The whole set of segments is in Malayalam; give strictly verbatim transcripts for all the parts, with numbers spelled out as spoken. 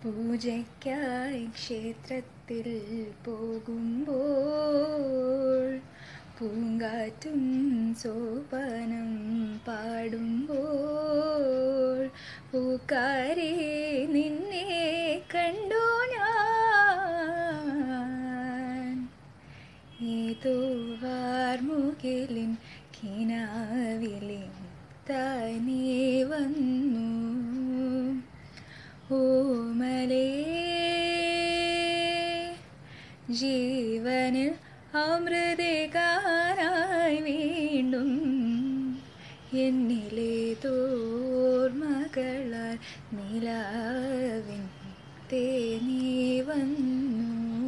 പൂജയ്ക്കായി ക്ഷേത്രത്തിൽ പോകുമ്പോൾ പൂങ്കാറ്റും സോപാനം പാടുമ്പോൾ പൂക്കാരി നിന്നെ കണ്ടു ഞാൻ. ഏതോ വാർമുകിലിൻ കിനാവിലിൻ താനേ വന്നു ഓമലേ. ജീവനിൽ അമൃതേകാനായി വീണ്ടും എന്നിലേതോർമകളാൽ നിലാവിൻ തേനീ വന്നു.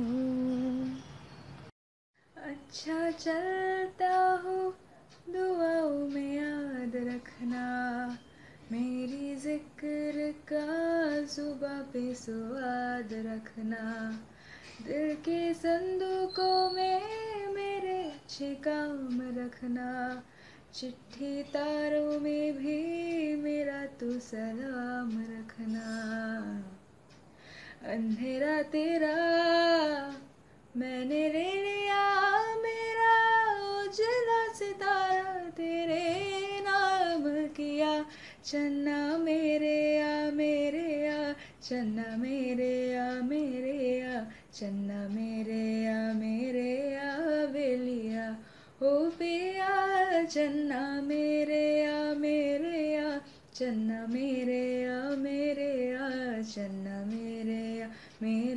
अच्छा चलता हूँ दुआओं में याद रखना, मेरी जिक्र का जुबां पे स्वाद रखना. दिल के संदूकों में मेरे अच्छे काम रखना, चिट्ठी तारों में भी मेरा तू सलाम रखना. अंधेरा तेरा मैंने ले लिया मेरा, उजला सितारा तेरे नाम किया. चन्ना मेरे आ मेरे आ, चन्ना मेरे आ मेरे आ, चन्ना मेरे आ मेरे आ बेलिया. ओ पिया चन्ना मेरे आ मेरे आ, चन्ना मेरे आ मेरे आ, चन्ना मेरे आ मेरे